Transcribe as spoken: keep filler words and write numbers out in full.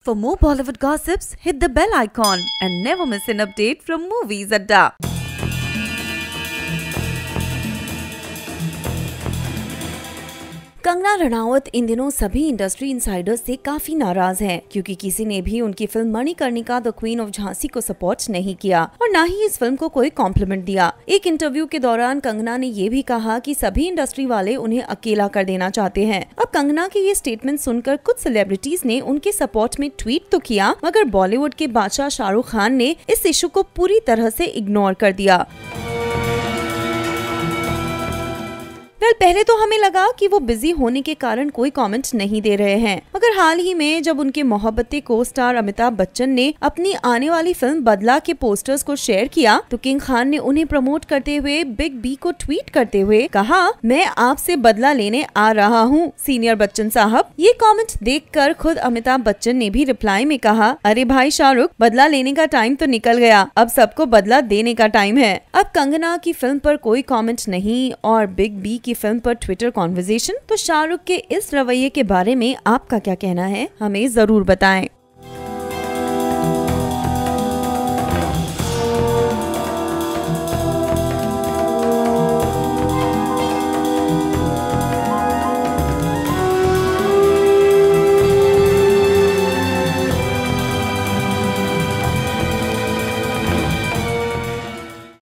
For more Bollywood gossips, hit the bell icon and never miss an update from Movies Adda. Kangana Ranaut इन दिनों सभी industry Insiders से काफी नाराज हैं क्योंकि किसी ने भी उनकी film Manikarnika the queen of Jhansi को सपोर्ट नहीं किया और न ही इस फिल्म को कोई कॉम्प्लीमेंट दिया। एक इंटरव्यू के दौरान कंगना ने ये भी कहा कि सभी इंडस्ट्री वाले उन्हें अकेला कर देना चाहते हैं। अब कंगना के ये स्टेटमेंट सुनकर कुछ सेलिब्रिटीज ने उनके सपोर्ट में ट्वीट तो किया, मगर बॉलीवुड के बादशाह शाहरुख खान ने इस इशू को पूरी तरह से इग्नोर कर दिया। वेल पहले तो हमें लगा कि वो बिजी होने के कारण कोई कमेंट नहीं दे रहे हैं, मगर हाल ही में जब उनके मोहब्बते को स्टार अमिताभ बच्चन ने अपनी आने वाली फिल्म बदला के पोस्टर्स को शेयर किया तो किंग खान ने उन्हें प्रमोट करते हुए बिग बी को ट्वीट करते हुए कहा, मैं आपसे बदला लेने आ रहा हूँ सीनियर बच्चन साहब। ये कमेंट देखकर खुद अमिताभ बच्चन ने भी रिप्लाई में कहा, अरे भाई शाहरुख, बदला लेने का टाइम तो निकल गया, अब सबको बदला देने का टाइम है। अब कंगना की फिल्म पर कोई कॉमेंट नहीं और बिग बी की फिल्म पर ट्विटर कॉन्वर्सेशन, तो शाहरुख के इस रवैये के बारे में आपका क्या कहना है, हमें जरूर बताएं।